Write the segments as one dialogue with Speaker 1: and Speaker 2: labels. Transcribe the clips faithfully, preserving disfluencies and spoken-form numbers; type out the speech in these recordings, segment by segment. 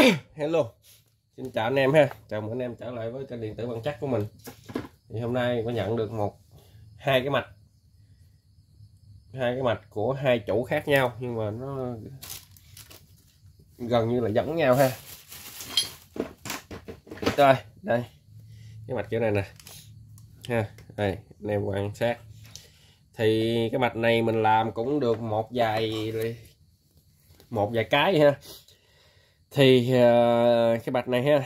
Speaker 1: Hello, xin chào anh em ha, chào mừng anh em trở lại với kênh điện tử Văn Chắc của mình. Thì hôm nay có nhận được một hai cái mạch hai cái mạch của hai chủ khác nhau, nhưng mà nó gần như là giống nhau ha. Rồi đây, cái mạch kiểu này nè ha, đây anh em quan sát. Thì cái mạch này mình làm cũng được một vài một vài cái ha. Thì uh, cái mạch này ha,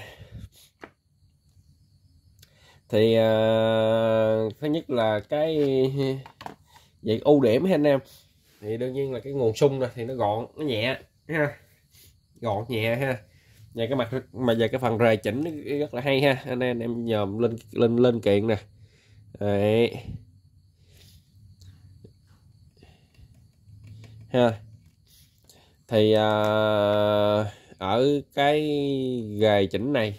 Speaker 1: thì uh, thứ nhất là cái vậy ưu điểm ha anh em, thì đương nhiên là cái nguồn xung này thì nó gọn, nó nhẹ ha, gọn nhẹ ha. Và cái mặt mà về cái phần rời chỉnh rất là hay ha anh em, em nhòm lên lên lên kiện nè. Đấy ha. Thì uh, ở cái gề chỉnh này,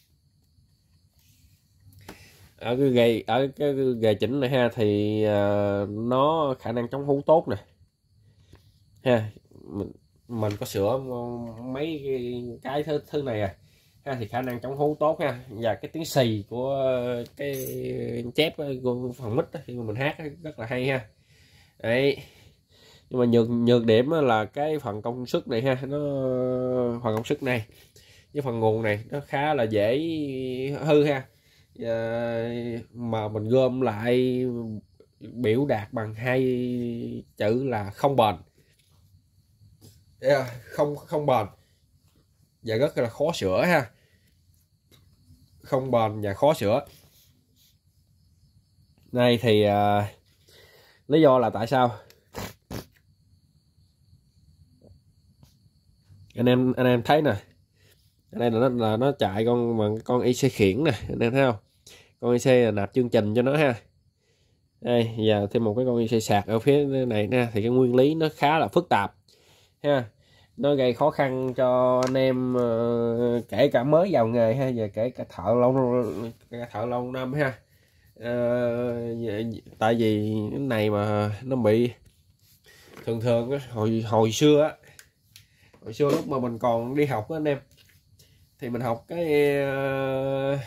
Speaker 1: ở cái gề ở cái gề chỉnh này ha, thì uh, nó khả năng chống hú tốt nè ha. Mình, mình có sửa mấy cái thứ thứ này à ha, thì khả năng chống hú tốt ha. Và cái tiếng xì của cái chép của phần mic khi mà mình hát rất là hay ha. Đấy, nhưng mà nhược nhược điểm là cái phần công suất này ha, nó phần công suất này với phần nguồn này nó khá là dễ hư ha. À, mà mình gom lại biểu đạt bằng hai chữ là không bền, yeah, không không bền và rất là khó sửa ha, không bền và khó sửa. Đây thì à, lý do là tại sao anh em anh em thấy nè, đây là nó là nó chạy con mà con i xê khiển nè, anh em thấy không, con i xê là nạp chương trình cho nó ha. Đây giờ thêm một cái con i xê sạc ở phía này nha, thì cái nguyên lý nó khá là phức tạp ha, nó gây khó khăn cho anh em uh, kể cả mới vào nghề ha, và kể cả thợ lâu cả thợ lâu năm ha. Uh, tại vì cái này mà nó bị thường thường hồi hồi xưa á, hồi xưa lúc mà mình còn đi học á anh em, thì mình học cái uh,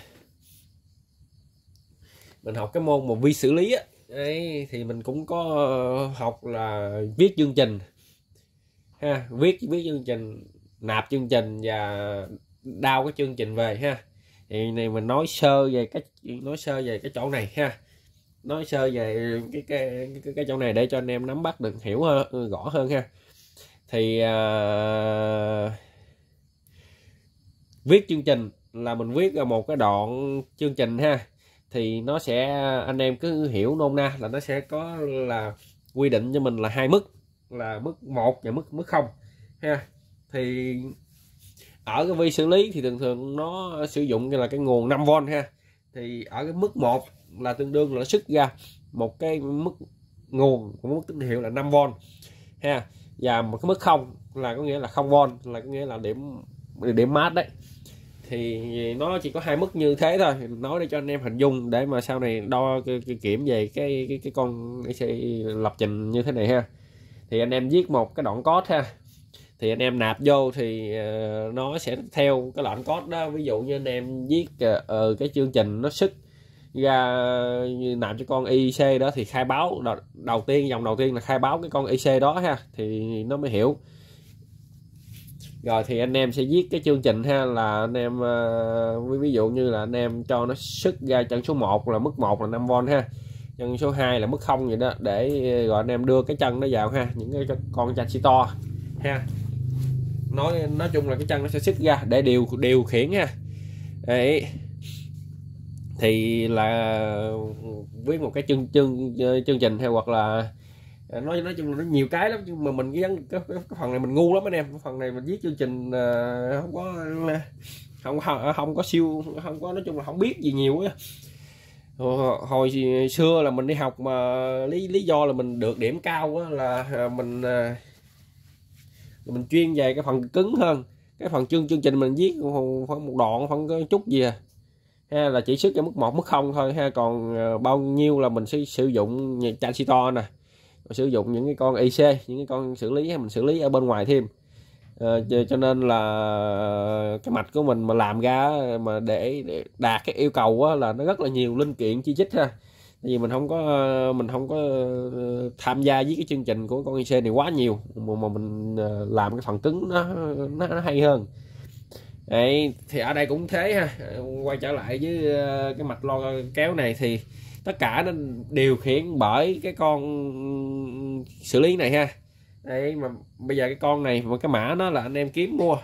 Speaker 1: mình học cái môn mà vi xử lý á. Đấy, thì mình cũng có học là viết chương trình ha, viết viết chương trình, nạp chương trình và đao cái chương trình về ha. Thì này mình nói sơ về cái nói sơ về cái chỗ này ha, nói sơ về cái cái cái, cái chỗ này để cho anh em nắm bắt được, hiểu hơn, rõ hơn ha. Thì uh, viết chương trình là mình viết ra một cái đoạn chương trình ha, thì nó sẽ, anh em cứ hiểu nôm na là nó sẽ có là quy định cho mình là hai mức, là mức một và mức mức không ha. Thì ở cái vi xử lý thì thường thường nó sử dụng như là cái nguồn năm vôn ha, thì ở cái mức một là tương đương là nó xuất ra một cái mức nguồn của mức tín hiệu là năm vôn ha, và một cái mức không là có nghĩa là không vôn, là có nghĩa là điểm điểm mát đấy. Thì nó chỉ có hai mức như thế thôi, nói để cho anh em hình dung để mà sau này đo kiểm về cái cái cái con i xê lập trình như thế này ha. Thì anh em viết một cái đoạn code ha, thì anh em nạp vô thì uh, nó sẽ theo cái đoạn code đó. Ví dụ như anh em viết uh, cái chương trình nó xuất ra như nạp cho con i xê đó, thì khai báo đầu, đầu tiên dòng đầu tiên là khai báo cái con i xê đó ha, thì nó mới hiểu. Rồi thì anh em sẽ viết cái chương trình ha, là anh em uh, ví dụ như là anh em cho nó xuất ra chân số một là mức một là năm vôn ha, chân số hai là mức không vậy đó, để rồi anh em đưa cái chân nó vào ha, những cái con transistor ha. Nói nói chung là cái chân nó sẽ xuất ra để điều điều khiển ha. Đấy, thì là viết một cái chương chương chương trình hay hoặc là nói nói chung là nó nhiều cái lắm, nhưng mà mình cái, cái, cái phần này mình ngu lắm anh em. Cái phần này mình viết chương trình uh, không có không, không không có siêu, không có, nói chung là không biết gì nhiều á. Hồi, hồi xưa là mình đi học mà lý lý do là mình được điểm cao á, là mình uh, mình chuyên về cái phần cứng hơn. Cái phần chương chương trình mình viết khoảng một đoạn, không có chút gì à ha, là chỉ xuất cho mức một mức không thôi ha, còn uh, bao nhiêu là mình sẽ sử dụng transistor nè, sử dụng những cái con i xê, những cái con xử lý mình xử lý ở bên ngoài thêm. À, cho nên là cái mạch của mình mà làm ra mà để, để đạt cái yêu cầu á, là nó rất là nhiều linh kiện chi chít ha. Tại vì mình không có mình không có tham gia với cái chương trình của con i xê này quá nhiều, mà, mà mình làm cái phần cứng nó nó, nó hay hơn. Đấy, thì ở đây cũng thế ha. Quay trở lại với cái mạch lo kéo này thì tất cả nó điều khiển bởi cái con xử lý này ha. Đấy, mà bây giờ cái con này mà cái mã nó là anh em kiếm mua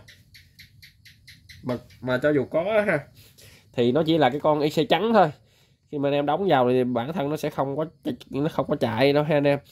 Speaker 1: mà mà cho dù có ha thì nó chỉ là cái con i xê trắng thôi. Khi mà anh em đóng vào thì bản thân nó sẽ không có nó không có chạy đâu ha anh em.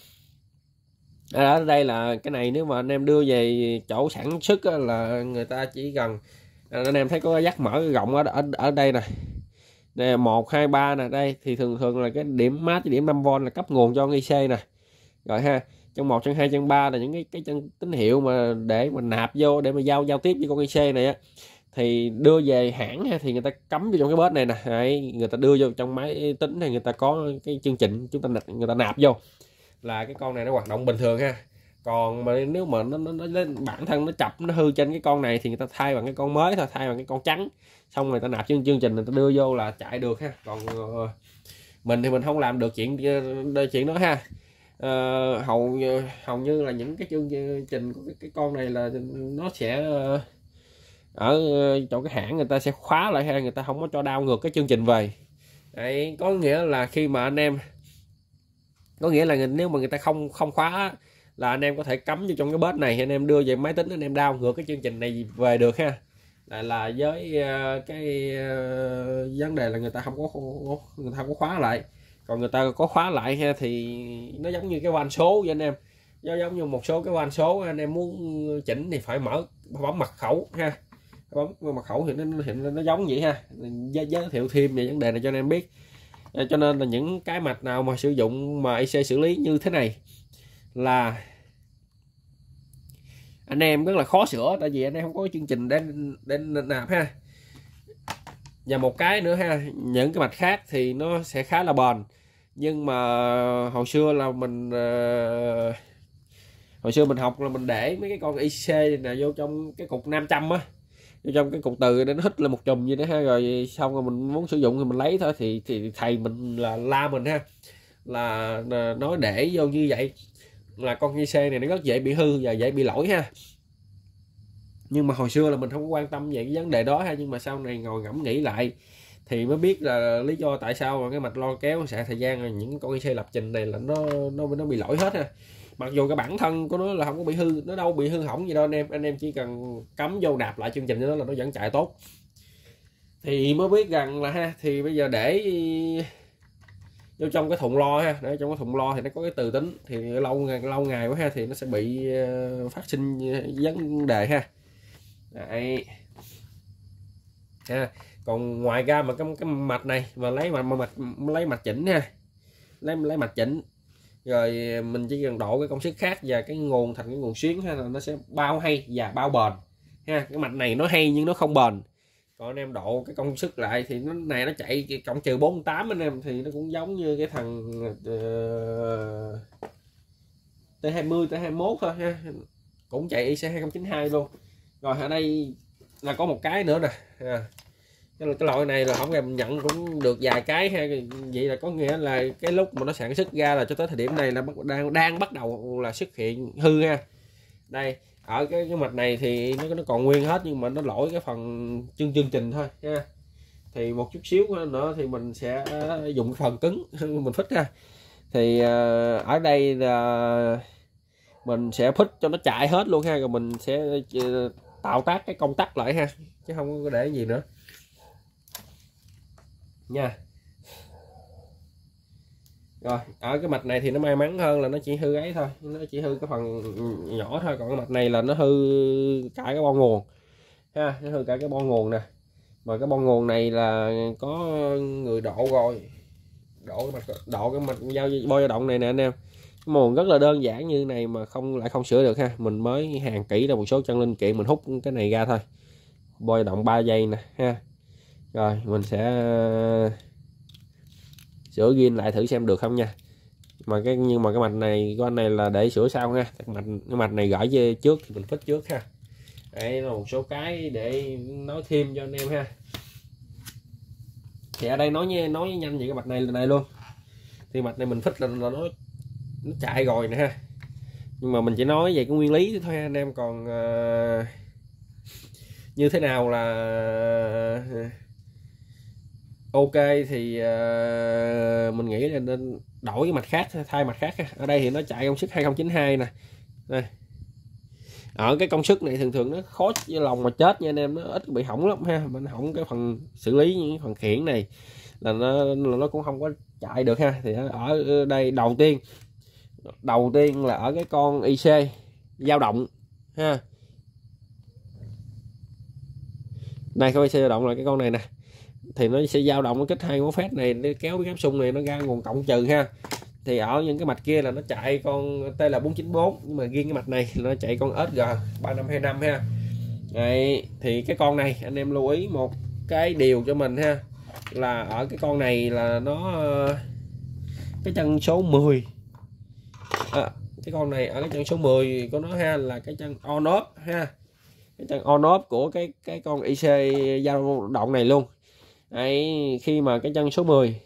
Speaker 1: Ở đây là cái này nếu mà anh em đưa về chỗ sản xuất á, là người ta chỉ cần anh em thấy có cái dắt mở rộng ở ở, ở đây nè, đây một hai ba nè, đây thì thường thường là cái điểm mát cái điểm năm vôn là cấp nguồn cho i xê nè. Rồi ha, chân một chân hai chân ba là những cái cái chân tín hiệu mà để mình nạp vô để mà giao giao tiếp với con i xê này á, thì đưa về hãng ha, thì người ta cắm vô trong cái bớt này nè. Đấy, người ta đưa vô trong máy tính này, người ta có cái chương trình chúng ta người ta nạp vô là cái con này nó hoạt động bình thường ha. Còn mà nếu mà nó, nó, nó bản thân nó chập nó hư trên cái con này thì người ta thay bằng cái con mới thôi, thay bằng cái con trắng, xong người ta nạp chương chương trình người ta đưa vô là chạy được ha. Còn uh, mình thì mình không làm được chuyện chuyện đó ha. Uh, hầu hầu như là những cái chương trình của cái, cái con này là nó sẽ uh, ở chỗ cái hãng người ta sẽ khóa lại ha, người ta không có cho đao ngược cái chương trình về. Đấy, có nghĩa là khi mà anh em có nghĩa là nếu mà người ta không không khóa là anh em có thể cắm vô trong cái bớt này, anh em đưa về máy tính anh em đao ngược cái chương trình này về được ha. Là là với uh, cái uh, vấn đề là người ta không có người ta không có khóa lại. Còn người ta có khóa lại ha thì nó giống như cái van số với anh em, nó giống như một số cái van số anh em muốn chỉnh thì phải mở bấm mật khẩu ha, bấm mật khẩu thì nó thì nó giống vậy ha. Giới, giới thiệu thêm về vấn đề này cho anh em biết. Cho nên là những cái mạch nào mà sử dụng mà i xê xử lý như thế này là anh em rất là khó sửa, tại vì anh em không có chương trình để để nạp ha. Và một cái nữa ha, những cái mạch khác thì nó sẽ khá là bền, nhưng mà hồi xưa là mình uh, hồi xưa mình học là mình để mấy cái con i xê này vô trong cái cục năm trăm á, vô trong cái cục từ để nó hít lên một chùm vậy đó ha. Rồi xong rồi mình muốn sử dụng thì mình lấy thôi, thì thì thầy mình là la mình ha, là nói để vô như vậy là con i xê này nó rất dễ bị hư và dễ bị lỗi ha. Nhưng mà hồi xưa là mình không có quan tâm về cái vấn đề đó ha, nhưng mà sau này ngồi ngẫm nghĩ lại thì mới biết là lý do tại sao mà cái mạch lo kéo xạ thời gian là những con i xê lập trình này là nó nó nó bị lỗi hết ha. Mặc dù cái bản thân của nó là không có bị hư, nó đâu bị hư hỏng gì đâu anh em, anh em chỉ cần cắm vô nạp lại chương trình cho nó là nó vẫn chạy tốt. Thì mới biết rằng là ha, thì bây giờ để vô trong cái thùng lo ha, để trong cái thùng lo thì nó có cái từ tính, thì lâu ngày lâu ngày quá ha thì nó sẽ bị phát sinh vấn đề ha. Đấy. Ha. Còn ngoài ra mà cái, cái mạch này mà lấy mà mạch lấy mạch chỉnh ha, lấy lấy mạch chỉnh rồi mình chỉ cần độ cái công suất khác và cái nguồn thành cái nguồn xuyến ha, là nó sẽ bao hay và bao bền ha. Cái mạch này nó hay nhưng nó không bền. Còn anh em độ cái công suất lại thì nó này nó chạy cộng trừ bốn mươi tám anh em, thì nó cũng giống như cái thằng uh, T hai mươi T hai mươi mốt thôi ha, cũng chạy i xê hai không chín hai luôn. Rồi ở đây là có một cái nữa nè à, cái, cái loại này là không em nhận cũng được vài cái ha. Vậy là có nghĩa là cái lúc mà nó sản xuất ra là cho tới thời điểm này là đang đang bắt đầu là xuất hiện hư ha. Đây ở cái, cái mạch này thì nó nó còn nguyên hết, nhưng mà nó lỗi cái phần chương chương trình thôi ha. Thì một chút xíu nữa thì mình sẽ dùng cái phần cứng mình phích ha. Thì ở đây là mình sẽ phích cho nó chạy hết luôn ha, rồi mình sẽ tạo tác cái công tắc lại ha, chứ không có để gì nữa nha. Rồi ở cái mạch này thì nó may mắn hơn là nó chỉ hư ấy thôi, nó chỉ hư cái phần nhỏ thôi. Còn cái mạch này là nó hư cả cái bo nguồn ha, nó hư cả cái bo nguồn nè. Mà cái bo nguồn này là có người độ rồi, độ cái mạch độ cái mạch giao bo dao động này nè anh em. Cái nguồn rất là đơn giản như này mà không lại không sửa được ha. Mình mới hàn kỹ ra một số chân linh kiện, mình hút cái này ra thôi. Bo dao động ba giây nè ha. Rồi mình sẽ sửa ghi lại thử xem được không nha. Mà cái nhưng mà cái mạch này của anh này là để sửa sau ha. Cái mạch cái mạch này gửi trước thì mình phích trước ha. Đây là một số cái để nói thêm cho anh em ha. Thì ở đây nói nha, nói nhanh về cái mạch này là này luôn. Thì mạch này mình thích là, là nó nó chạy rồi nè ha, nhưng mà mình chỉ nói về cái nguyên lý thôi anh em. Còn uh, như thế nào là uh, ok thì uh, mình nghĩ là nên đổi cái mạch khác, thay mạch khác. Ở đây thì nó chạy công suất hai không chín hai nè. Đây, ở cái công suất này thường thường nó khó với lòng mà chết nha anh em, nó ít bị hỏng lắm ha. Mình hỏng cái phần xử lý những phần khiển này là nó là nó cũng không có chạy được ha. Thì ở đây đầu tiên đầu tiên là ở cái con i xê dao động ha. Đây con i xê dao động là cái con này nè, thì nó sẽ dao động, nó kích hai ngón phép này, nó kéo cái áp xung này nó ra nguồn cộng trừ ha. Thì ở những cái mạch kia là nó chạy con T L bốn chín bốn, nhưng mà riêng cái mạch này nó chạy con ét giê ba năm hai năm ha. Đấy, thì cái con này anh em lưu ý một cái điều cho mình ha, là ở cái con này là nó cái chân số mười à, cái con này ở cái chân số mười của nó ha, là cái chân on off ha, cái chân on off của cái cái con i xê dao động này luôn. Đấy, khi mà cái chân số mười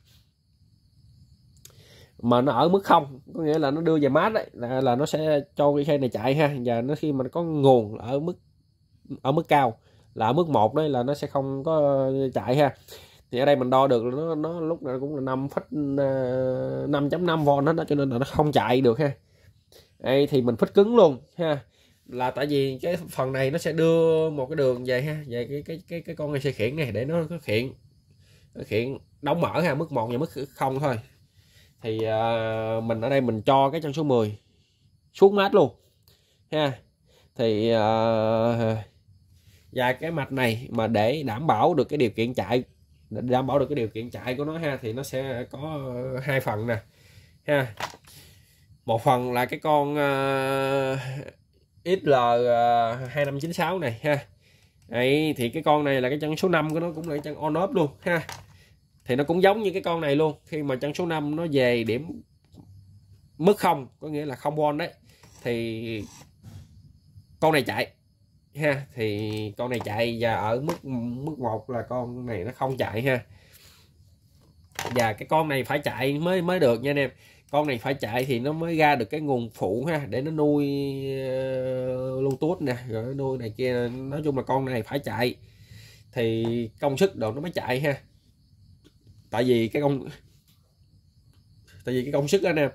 Speaker 1: mà nó ở mức không, có nghĩa là nó đưa về mát đấy, là, là nó sẽ cho cái khay này chạy ha. Và nó khi mà nó có nguồn ở mức ở mức cao là ở mức một đấy, là nó sẽ không có chạy ha. Thì ở đây mình đo được là nó nó lúc nào cũng là năm phẩy năm chấm năm vôn hết đó, cho nên là nó không chạy được ha. Đây thì mình phích cứng luôn ha, là tại vì cái phần này nó sẽ đưa một cái đường về ha, về cái cái cái cái con xe khiển này để nó có khiển nó khiển đóng mở ha, mức một và mức không thôi. Thì uh, mình ở đây mình cho cái chân số mười xuống mát luôn ha. Thì uh, và cái mạch này mà để đảm bảo được cái điều kiện chạy, đảm bảo được cái điều kiện chạy của nó ha, thì nó sẽ có hai phần nè ha. Một phần là cái con uh, ích lờ hai năm chín sáu này ha. Đấy, thì cái con này là cái chân số năm của nó cũng là cái chân on off luôn ha. Thì nó cũng giống như cái con này luôn, khi mà chân số năm nó về điểm mức không, có nghĩa là không vôn đấy, thì con này chạy ha. Thì con này chạy, và ở mức mức một là con này nó không chạy ha. Và cái con này phải chạy mới mới được nha anh em. Con này phải chạy thì nó mới ra được cái nguồn phụ ha, để nó nuôi uh, Bluetooth nè, rồi nó nuôi này kia. Nói chung là con này phải chạy thì công suất độ nó mới chạy ha. Tại vì cái công tại vì cái công suất đó nè,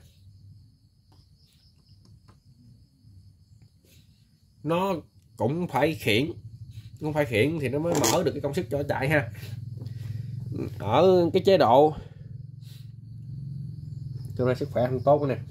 Speaker 1: nó cũng phải khiển, cũng phải khiển thì nó mới mở được cái công suất cho chạy ha. Ở cái chế độ cho nên sức khỏe không tốt nè.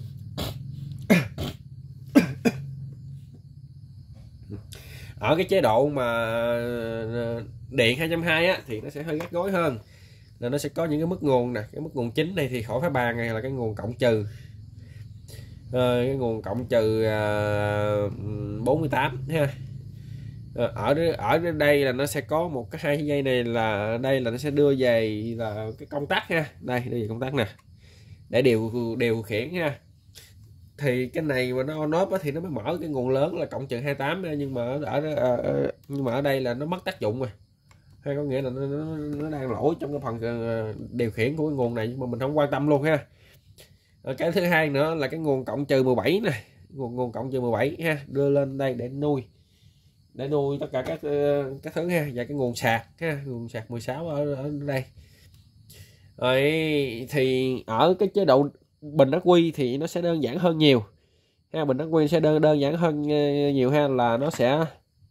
Speaker 1: Ở cái chế độ mà điện hai trăm hai mươi á thì nó sẽ hơi gắt gối hơn, là nó sẽ có những cái mức nguồn nè. Cái mức nguồn chính này thì khỏi phải bàn, này là cái nguồn cộng trừ à, cái nguồn cộng trừ à, bốn mươi tám ha. À, ở ở đây là nó sẽ có một cái hai dây này, là đây là nó sẽ đưa về là cái công tắc ha. Đây, đưa về công tắc nè, để điều điều khiển ha. Thì cái này mà nó on off thì nó mới mở cái nguồn lớn là cộng trừ hai mươi tám, nhưng mà ở, ở, ở nhưng mà ở đây là nó mất tác dụng rồi, hay có nghĩa là nó, nó, nó đang lỗi trong cái phần điều khiển của cái nguồn này, nhưng mà mình không quan tâm luôn ha. Cái thứ hai nữa là cái nguồn cộng trừ mười bảy này, nguồn nguồn cộng trừ mười bảy ha, đưa lên đây để nuôi để nuôi tất cả các các thứ ha. Và cái nguồn sạc ha, nguồn sạc mười sáu ở, ở đây. Rồi thì ở cái chế độ bình ắc quy thì nó sẽ đơn giản hơn nhiều ha. Bình ắc quy sẽ đơn đơn giản hơn nhiều ha, là nó sẽ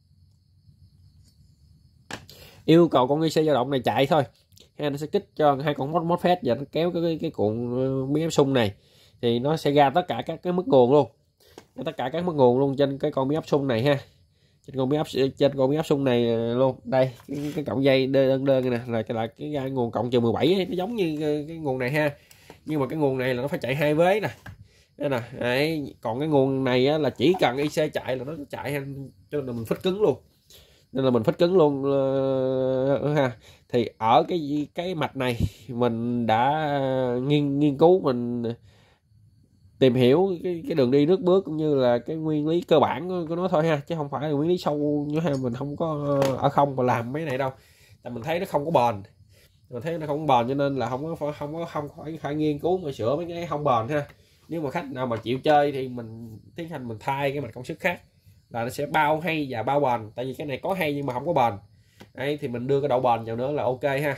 Speaker 1: yêu cầu con i xê dao động này chạy thôi ha. Nó sẽ kích cho hai con mốt MOSFET và nó kéo cái cái, cái cuộn biến áp xung này, thì nó sẽ ra tất cả các cái mức nguồn luôn, tất cả các mức nguồn luôn trên cái con biến áp xung này ha. Trên con biến áp trên con biến áp xung này luôn. Đây cái, cái cọng dây đơn đơn này nè, là cái là cái, cái nguồn cộng trừ mười bảy ấy, nó giống như cái, cái nguồn này ha, nhưng mà cái nguồn này là nó phải chạy hai vế nè. Đây nè. Đấy, còn cái nguồn này á, là chỉ cần i xê chạy là nó chạy, cho nên là mình phích cứng luôn, nên là mình phích cứng luôn uh, ha. Thì ở cái cái mạch này mình đã nghiên nghiên cứu, mình tìm hiểu cái, cái đường đi nước bước cũng như là cái nguyên lý cơ bản của, của nó thôi ha, chứ không phải là nguyên lý sâu như ha. Mình không có ở không mà làm mấy này đâu, tại mình thấy nó không có bền, mình thấy nó không bền cho nên là không có không có không phải phải nghiên cứu mà sửa mấy cái không bền ha. Nếu mà khách nào mà chịu chơi thì mình tiến hành mình thay cái mạch công suất khác là nó sẽ bao hay và bao bền, tại vì cái này có hay nhưng mà không có bền. Đấy, thì mình đưa cái độ bền vào nữa là ok ha.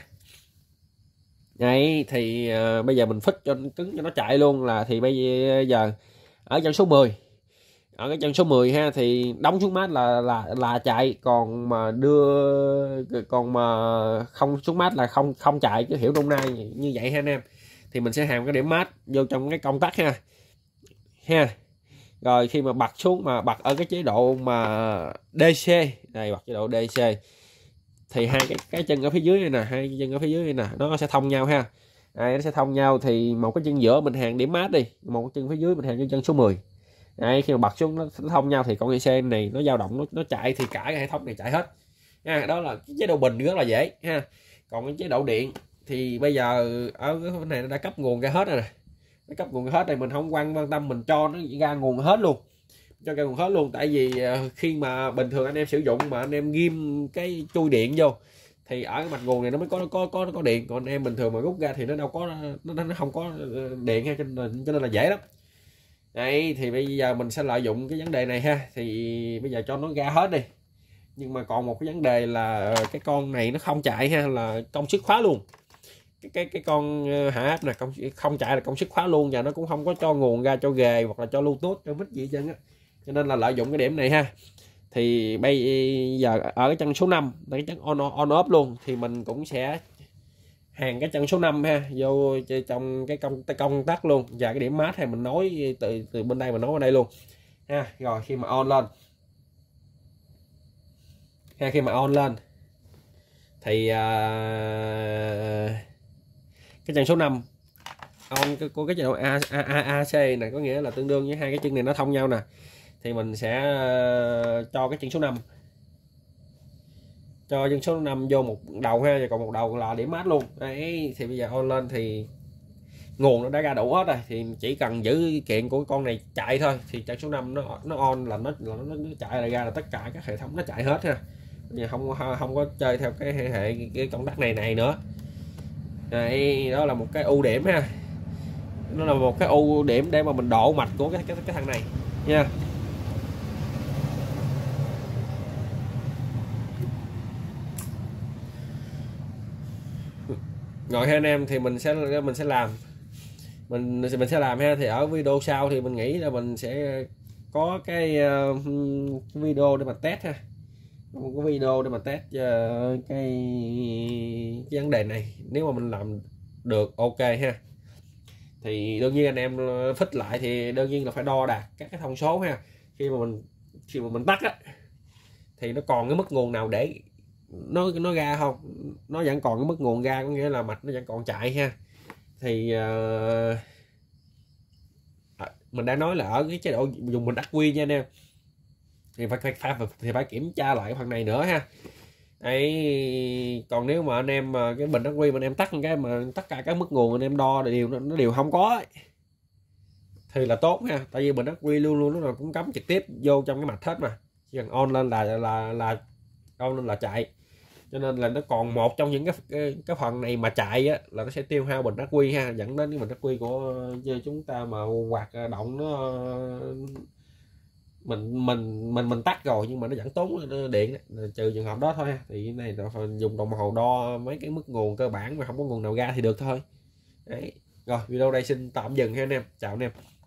Speaker 1: Đấy thì uh, bây giờ mình phích cho cứng cho nó chạy luôn là thì bây giờ ở chân số mười, ở cái chân số mười ha, thì đóng xuống mát là là là chạy, còn mà đưa còn mà không xuống mát là không không chạy, chứ hiểu nôm na như vậy ha anh em. Thì mình sẽ hàm cái điểm mát vô trong cái công tắc ha ha. Rồi khi mà bật xuống mà bật ở cái chế độ mà đê xê này, bật chế độ đê xê thì hai cái cái chân ở phía dưới này nè, hai cái chân ở phía dưới này nè nó sẽ thông nhau ha. Đây, nó sẽ thông nhau thì một cái chân giữa mình hàng điểm mát đi, một cái chân phía dưới mình hàng cái chân số mười. Đây, khi mà bật xuống nó thông nhau thì con đê xê này nó dao động, nó nó chạy thì cả cái hệ thống này chạy hết ha. Đó là cái chế độ bình rất là dễ ha. Còn cái chế độ điện thì bây giờ ở cái này nó đã cấp nguồn ra hết rồi nè, nó cấp nguồn hết này, mình không quan quan tâm, mình cho nó ra nguồn hết luôn, cho ra nguồn hết luôn. Tại vì khi mà bình thường anh em sử dụng mà anh em ghim cái chui điện vô thì ở cái mạch nguồn này nó mới có có có có điện, còn anh em bình thường mà rút ra thì nó đâu có, nó nó không có điện ha, cho nên cho nên là dễ lắm. Đây thì bây giờ mình sẽ lợi dụng cái vấn đề này ha, thì bây giờ cho nó ra hết đi. Nhưng mà còn một cái vấn đề là cái con này nó không chạy ha, là công suất khóa luôn. Cái cái cái con hạ áp này công không chạy là công suất khóa luôn, và nó cũng không có cho nguồn ra cho ghề hoặc là cho Bluetooth cho mic gì hết trơn á. Cho nên là lợi dụng cái điểm này ha. Thì bây giờ ở cái chân số năm, cái chân on on off luôn, thì mình cũng sẽ hàng cái chân số năm ha vô trong cái công cái công tắc luôn, và cái điểm mát thì mình nối từ từ bên đây mình nối vào đây luôn ha. Rồi khi mà on lên ha, khi mà on lên thì uh, cái chân số năm on của cái chế độ A, A, A, AC này, có nghĩa là tương đương với hai cái chân này nó thông nhau nè, thì mình sẽ uh, cho cái chân số năm, cho chân số năm vô một đầu ha, và còn một đầu là điểm mát luôn. Đấy thì bây giờ on lên thì nguồn nó đã ra đủ hết rồi, thì chỉ cần giữ kiện của con này chạy thôi thì chân số năm nó nó on là nó là nó, nó chạy lại ra là tất cả các hệ thống nó chạy hết ha. Bây không không có chơi theo cái hệ hệ cái công tắc này này nữa. Đây, đó là một cái ưu điểm ha, nó là một cái ưu điểm để mà mình độ mạch của cái cái, cái thằng này nha. Rồi ha anh em, thì mình sẽ mình sẽ làm mình mình sẽ làm ha. Thì ở video sau thì mình nghĩ là mình sẽ có cái, uh, cái video để mà test ha, một cái video để mà test uh, cái, cái vấn đề này. Nếu mà mình làm được ok ha, thì đương nhiên anh em phích lại thì đương nhiên là phải đo đạt các cái thông số ha. Khi mà mình khi mà mình tắt á thì nó còn cái mức nguồn nào để nó nó ra không, nó vẫn còn cái mức nguồn ra, có nghĩa là mạch nó vẫn còn chạy ha. Thì uh, mình đã nói là ở cái chế độ dùng mình ắc quy nha anh em, thì phải, phải, phải thì phải kiểm tra lại cái phần này nữa ha. Đấy, còn nếu mà anh em mà cái bình ắc quy mà anh em tắt cái mà tất cả các mức nguồn anh em đo đều nó đều không có ấy, thì là tốt ha. Tại vì bình ắc quy luôn luôn lúc nào cũng cắm trực tiếp vô trong cái mạch hết mà, chỉ cần on lên là là là on lên là chạy. Cho nên là nó còn một trong những cái cái, cái phần này mà chạy á, là nó sẽ tiêu hao bình ắc quy ha, dẫn đến cái bình ắc quy của chúng ta mà hoạt động nó mình mình mình mình tắt rồi nhưng mà nó vẫn tốn điện, trừ trường hợp đó thôi ha. Thì cái này là phải dùng đồng hồ đo mấy cái mức nguồn cơ bản, mà không có nguồn nào ra thì được thôi. Đấy. Rồi video đây xin tạm dừng ha anh em, chào anh em.